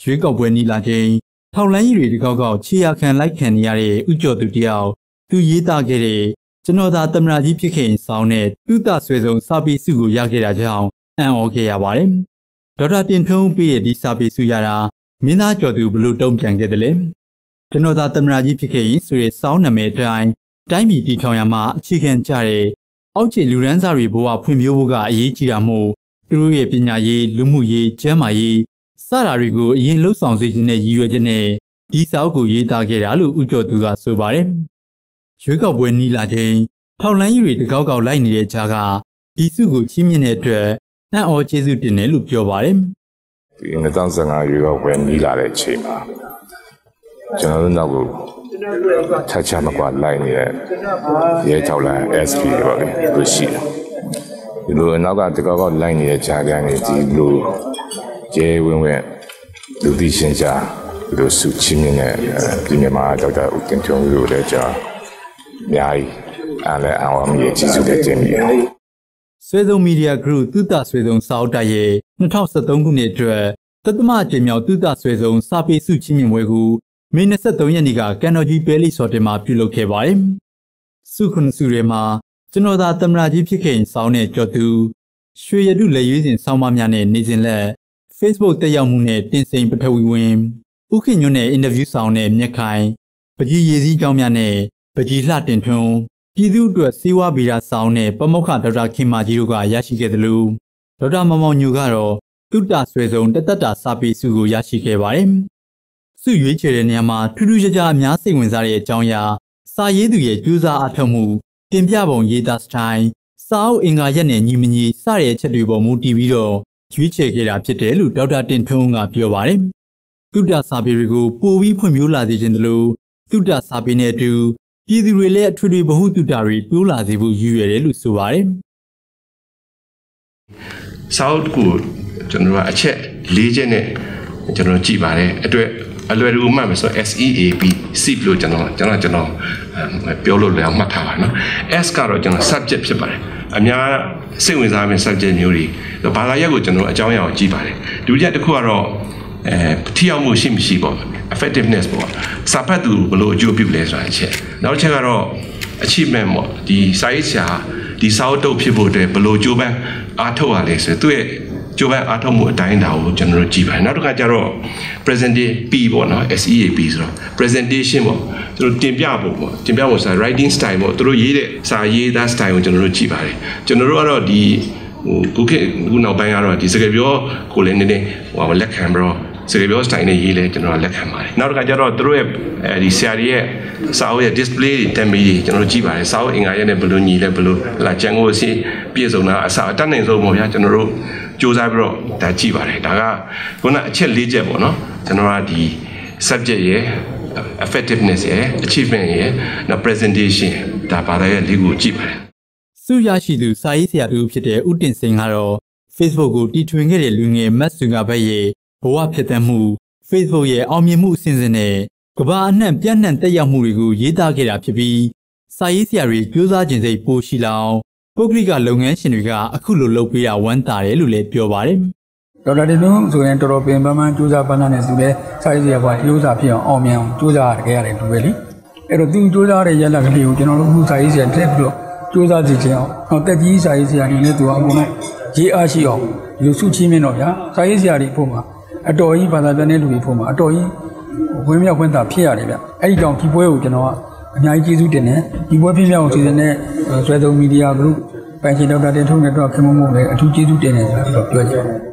ရွေးကောက်ပွဲနီးလာချိန်ထောက်လှမ်းရေးတွေတကောက်ခြေရခံလိုက်ခံနေရတဲ့ဥကျော်သူတယောက်သူရေးသားခဲ့တဲ့ကျွန်တော်သာသမ္မတကြီးဖြစ်ခဲ့ရင်ဆောင်းတဲ့သူ့သဆွေဆုံးစာပေစုကိုရခဲ့တာကြောင့်အံ့ဩခဲ့ရပါတယ်။ဒေါက်တာတင်ထွန်းပေးရဲ့ဒီစာပေစုရတာမင်းသားကျော်သူဘလို့တုံ့ပြန်ခဲ့တယ်လဲ။ကျွန်တော်သာသမ္မတကြီးဖြစ်ခဲ့ရင်ဆိုတဲ့စောင်းနာမည်အတိုင်းတိုင်းပြည်တည်ထောင်ရမှာအခြေခံကျတဲ့အောက်ခြေလူရန်စားတွေဘဝဖွံ့ဖြိုးဖို့ကအရေးကြီးတာမို့သူတို့ရဲ့ပညာရေးလူမှုရေးကျန်းမာရေးစတာတွေကိုအရင်လှုပ်ဆောင်စေခြင်းနဲ့ရည်ရွယ်ချက်နဲ့ဒီစာအုပ်ကိုရေးသားခဲ့တာလို့ဦးကျော်သူကဆိုပါတယ်။ရွေးကောက်ပွဲနီးလာချိန်ထောက်လှမ်းရေးတွေတကောက်လိုက်နေတဲ့ကြားကဒီစုကိုချီးမြှင့်တဲ့အတွက်အံ့ဩကျေးဇူးတင်တယ်လို့ပြောပါတယ်။ဒီ2015ရွေးကောက်ပွဲနီးလာတဲ့အချိန်မှာကျွန်တော်တို့နောက်ကိုချာမကွာလိုက်နေတဲ့ရဲထောက်လန် SP တွေပါလေလို့ရှိတယ်။ဒီလိုနောက်ကတကောက်လိုက်နေတဲ့ဂျာကန်တွေဒီလိုရဲဝင်းလူသိရှင်ကြားဒီလိုစုချင်းနဲ့ပြည်မြန်မာဒေါက်တာဦးတင်ထွန်းတို့လည်းကြာအများကြီးအားလည်းအောင်အမြင့်ကြီးစုတဲ့တင်ပြီးဆွေဆုံးမီဒီယာဂရုသုတဆွေဆုံးစာအုပ်တိုက်ရဲ့2013ခုနှစ်အတွက်တသမအကြိမ်မြောက်သုတဆွေဆုံးစာပေစုချင်းမြင့်ပွဲကိုမေ23ရက်နေ့ကကန်တော်ကြီးပဲလီစော်တင်မှာပြုလုပ်ခဲ့ပါတယ်။စုခုနှစ်စုထဲမှာကျွန်တော်သာသမ္မတကြီးဖြစ်ခဲ့ရင်ဆောင်းတဲ့ကျော်သူရွှေရတုလက်ရွေးစဉ်ဆောင်းပါးများနဲ့နေစဉ်လက် Facebook တက်ရောက်မှုနဲ့တင်စိန်ပထဝီဝင်ဥခင်ညွန့်နဲ့အင်တာဗျူးဆောင်တဲ့မြက်ခိုင်ပကြီးရည်စည်းကြောင်းများနဲ့ပကြီးလှတင်ထွန်းပြည်သူ့အတွက်စေဝါဗီရာဆောင်တဲ့ပမောက္ခဒေါက်တာခင်မာကြီးတို့ကရရှိခဲ့သလိုဒေါက်တာမောင်မောင်ညိုကတော့တုတ္တဆွေဆုံးတသက်တာစာပေစုကိုရရှိခဲ့ပါတယ်။စုရွေးချယ်တဲ့နေရာမှာထူးထူးခြားခြားအများစိတ်ဝင်စားတဲ့အကြောင်းအရာစာရေးသူရဲ့ကြိုးစားအားထုတ်မှုတင်ပြပုံရေးသားစတိုင်စာအုပ်အင်္ဂါရက်နဲ့ညီမညီစတဲ့အချက်တွေပေါ်မူတည်ပြီးတော့ရွေးချယ်ခဲ့တာဖြစ်တယ်လို့ဒေါက်တာတင်ထွန်းကပြောပါတယ်။တုတ္တစာပေတွေကိုပိုပြီးဖွံ့ဖြိုးလာစေခြင်းတို့တုတ္တစာပေနဲ့အတူပြည်သူတွေလည်းအထွေထွေဗဟုသုတတွေတိုးလာစေဖို့ရည်ရွယ်တယ်လို့ဆိုပါတယ်။စာအုပ်ကိုကျွန်တော်ကအချက်၄ချက်နဲ့ကျွန်တော်ကြည့်ပါတယ်အတွက်အလွယ်တကူမှတ်မယ်ဆို SEAP SEAP လို့ကျွန်တော်ပြောလို့လည်းမှတ်ထားပါနော် S ကတော့ကျွန်တော် subject ဖြစ်ပါတယ်အများစိတ်ဝင်စားမယ့် subject မျိုးတွေဘာသာရပ်ကိုကျွန်တော်အကြောင်းအရာကိုကြည့်ပါတယ်ဒုတိယတစ်ခုကတော့ထိရောက်မှုရှိမရှိပေါ့ effectiveness ပေါ့စာဖတ်သူဘယ်လိုအကျိုးပြုလဲဆိုတာအချက်နောက်တစ်ချက်ကတော့ achievement ပေါ့ဒီစာရေးဆရာဒီစာအုပ်တုပ်ဖြစ်ဖို့အတွက်ဘယ်လိုကြိုးပမ်းအားထုတ်ရလဲဆိုသူ့ရဲ့ကျိုးပန်းအားထုတ်မှုအတိုင်းအတာကိုကျွန်တော်တို့ကြည့်ပါတယ်နောက်တစ်ခါကျတော့ presentation P ပေါ့နော် SEAP ဆိုတော့ presentation ပေါ့ကျွန်တော်တင်ပြဖို့ပေါ့တင်ပြဖို့ဆိုတာ writing style ပေါ့သူတို့ရေးတဲ့စာရေးသား style ကိုကျွန်တော်တို့ကြည့်ပါတယ်ကျွန်တော်တို့ကတော့ဒီခုနောက်ပိုင်းကတော့ဒီစကားပြောကိုလည်းနည်းနည်းလက်ခံပြီးတော့စကားပြော style နဲ့ရေးလဲကျွန်တော်လက်ခံပါတယ်နောက်တစ်ခါကျတော့သူတို့ရဲ့ဒီဆရာတွေရဲ့စာအုပ်ရဲ့ display တွေတက်ပြီးကျွန်တော်တို့ကြည့်ပါတယ်စာအုပ်အင်္ဂါရက်နဲ့ဘယ်လိုညီလဲဘယ်လိုလာကျန်ကိုစီပြည့်စုံတာအစားအတတ်နိုင်ဆုံးပေါ့ဗျာကျွန်တော်တို့စူးစမ်းပြီးတော့ဒါကြည့်ပါတယ်ဒါကခုနအချက်၄ချက်ပေါ့နော်ကျွန်တော်ကဒီ subject ရဲ့ effectiveness ရဲ့ achievement ရဲ့ presentation ဒါပါတဲ့လေးကိုကြည့်ပါတယ်စုရရှိသူစာရေးဆရာတူဖြစ်တဲ့ဦးတင်စိန်ကတော့ Facebook ကိုတီထွင်ခဲ့တဲ့လူငယ်မတ်စုကဘက်ရဲ့ဘဝဖြစ်တတ်မှု Facebook ရဲ့အောင်မြင်မှုအစဉ်စဉ်နဲ့ကမ္ဘာအနှံ့ပြန့်နှံ့တက်ရောက်မှုတွေကိုရေးသားခဲ့တာဖြစ်ပြီးစာရေးဆရာတွေကြိုးစားခြင်းစိတ်ပိုရှိလောင်ပုဂ္ဂလိကလုပ်ငန်းရှင်တွေကအခုလိုလုပ်ပေးတာဝမ်းသာတယ်လို့လည်းပြောပါတယ်ဒေါက်တာတင်ထွန်းဆိုရင်တော်တော်ပင်ပန်းပန်းကြိုးစားပန်းနဲ့သူလည်းစာရေးဆရာကကြိုးစားဖြစ်အောင်မြင်အောင်ကြိုးစားခဲ့ရတယ်လူပဲလေအဲ့တော့သူကြိုးစားတဲ့ရလဒ်ကလေးကိုကျွန်တော်တို့ခုစာရေးဆရာတက်ပြီးတော့ကြိုးစားစီခြင်းအောင်တက်ကြီးစာရေးဆရာတွေလည်းသူကအကုန်လုံးရေးအားရှိအောင်လူစုချင်းမြင်တော့ဗျာစာရေးဆရာတွေဖို့မှာအတော်ကြီးဘာသာပြန်တဲ့လူတွေဖို့မှာအတော်ကြီးဝင်းမြောက်ခွင့်သာဖြစ်ရတယ်ဗျအဲ့ဒီကြောင့်ဒီပွဲကိုကျွန်တော်ကအများကြီးကျေးဇူးတင်တယ်ဒီပွဲဖြစ်မြောက်အောင်စီစဉ်တဲ့ဆွဲသုံးမီဒီယာ group ပိုင်ရှင်ဒေါက်တာတင်ထွန်းနဲ့တော့ခင်မမို့ပဲအထူးကျေးဇူးတင်တယ်ဆိုတာပြောချင်ပါတယ်